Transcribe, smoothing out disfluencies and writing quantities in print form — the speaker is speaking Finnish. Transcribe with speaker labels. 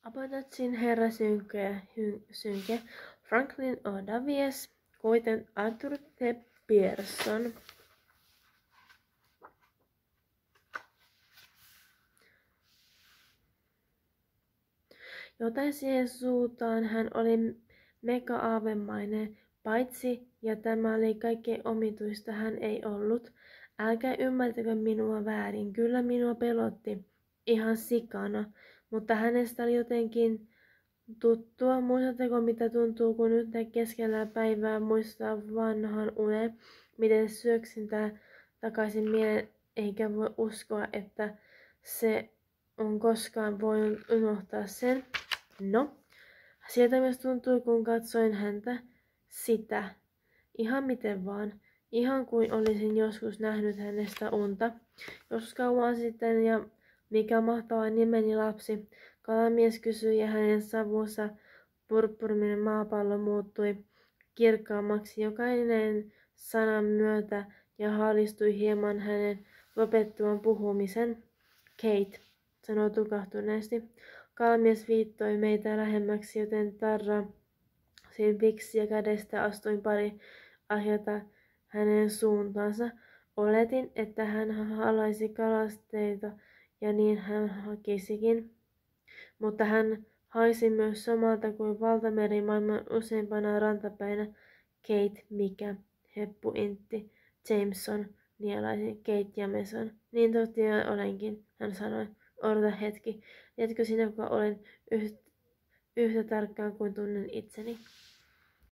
Speaker 1: Apodatsin herra synke, Franklin O. Davies, kuten Arthur T. Pierson. Jotain siihen suuntaan hän oli mega-aavemainen, paitsi, ja tämä oli kaikkein omituista, hän ei ollut. Älkää ymmärtäkö minua väärin, kyllä minua pelotti ihan sikana, mutta hänestä oli jotenkin tuttua. Muistatteko, mitä tuntuu, kun nyt keskellä päivää muistaa vanhan unen, miten syöksin takaisin mieleen, eikä voi uskoa, että se on koskaan voinut unohtaa sen. No, sieltä myös tuntui, kun katsoin häntä, sitä. Ihan miten vaan. Ihan kuin olisin joskus nähnyt hänestä unta. Joskus kauan sitten, ja mikä mahtava nimeni lapsi. Kalamies kysyi, ja hänen savussa purppurinen maapallo muuttui kirkkaammaksi jokainen sanan myötä ja hallistui hieman hänen lopettuaan puhumisen. Kate, sanoi tukahtuneesti. Kalamies viittoi meitä lähemmäksi, joten tarrasin viksiä kädestä, astuin pari askelta hänen suuntaansa. Oletin, että hän halaisi kalasteita, ja niin hän hakisikin. Mutta hän haisi myös samalta kuin valtameri maailman useimpana rantapäinä. Kate, mikä? Heppu intti. Jameson, nielaisin. Kate Jameson. Niin totta olenkin, hän sanoi. Odota hetki. Tiedätkö sinä, kuka olen yhtä tarkkaan kuin tunnen itseni?